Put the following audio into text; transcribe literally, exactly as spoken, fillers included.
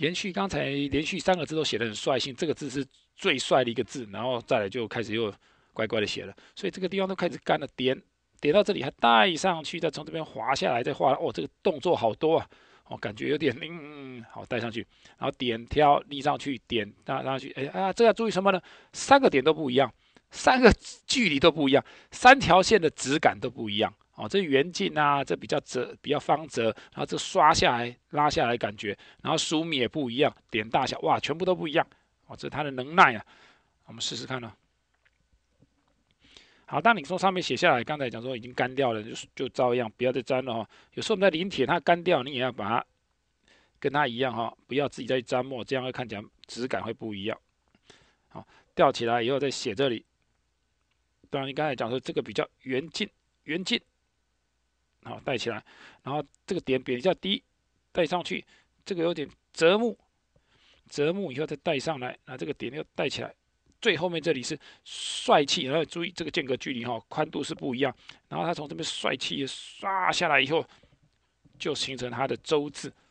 延续刚才连续三个字都写得很率性，这个字是最帅的一个字，然后再来就开始又乖乖的写了，所以这个地方都开始干了，点点到这里还带上去，再从这边滑下来，再画，哦，这个动作好多啊，哦，感觉有点嗯，好带上去，然后点挑立上去，点拉上去，哎啊，这要注意什么呢？三个点都不一样，三个距离都不一样，三条线的质感都不一样。哦，这圆镜啊，这比较折，比较方折，然后这刷下来、拉下来感觉，然后疏密也不一样，点大小，哇，全部都不一样。哦，这是它的能耐啊，我们试试看呢、好，当你从上面写下来，刚才讲说已经干掉了，就就照样不要再粘了哈。有时候我们在临帖它干掉，你也要把它跟它一样哈，不要自己再沾墨，这样会看起来质感会不一样。好，吊起来以后再写这里。当然你刚才讲说这个比较圆劲，圆劲，好带起来，然后这个点比较低，带上去，这个有点折木，折木以后再带上来，那这个点又带起来。最后面这里是帅气，然后注意这个间隔距离哈，宽度是不一样。然后它从这边帅气刷下来以后，就形成它的周字。